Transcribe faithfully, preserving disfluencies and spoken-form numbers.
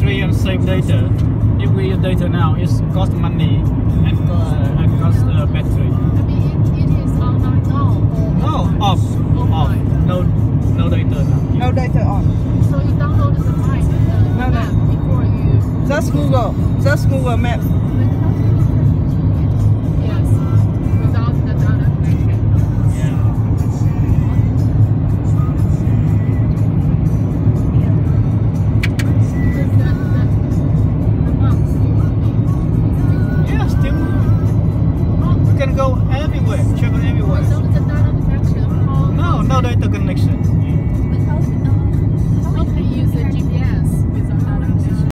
battery and save data. If we use data now, it cost money and uh, and cost uh, battery. I mean, it, it is online now. No, off, off. No, no data now. No data on. So you download the map, the No, no. map before you. Just Google. Just Google Map. Yes, without the data connection. Yeah. Because that, that, the maps you Yeah, still. We can go everywhere, travel everywhere. without the data connection, how No, no data connection.